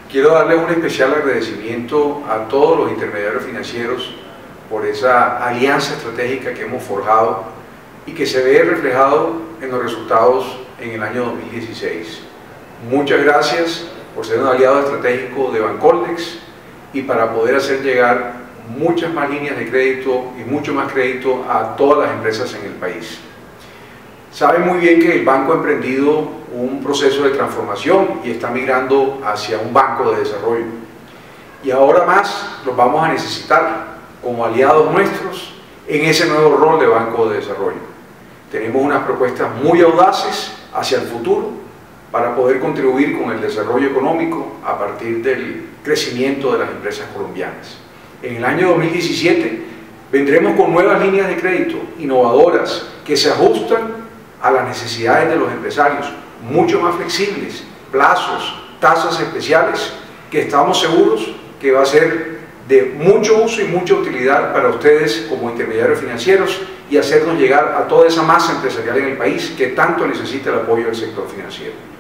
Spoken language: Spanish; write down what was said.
Quiero darle un especial agradecimiento a todos los intermediarios financieros por esa alianza estratégica que hemos forjado y que se ve reflejado en los resultados en el año 2016. Muchas gracias por ser un aliado estratégico de Bancoldex y para poder hacer llegar muchas más líneas de crédito y mucho más crédito a todas las empresas en el país. Saben muy bien que el banco ha emprendido un proceso de transformación y está migrando hacia un banco de desarrollo. Y ahora más los vamos a necesitar como aliados nuestros en ese nuevo rol de banco de desarrollo. Tenemos unas propuestas muy audaces hacia el futuro para poder contribuir con el desarrollo económico a partir del crecimiento de las empresas colombianas. En el año 2017 vendremos con nuevas líneas de crédito innovadoras que se ajustan a las necesidades de los empresarios, mucho más flexibles, plazos, tasas especiales, que estamos seguros que va a ser de mucho uso y mucha utilidad para ustedes como intermediarios financieros y hacernos llegar a toda esa masa empresarial en el país que tanto necesita el apoyo del sector financiero.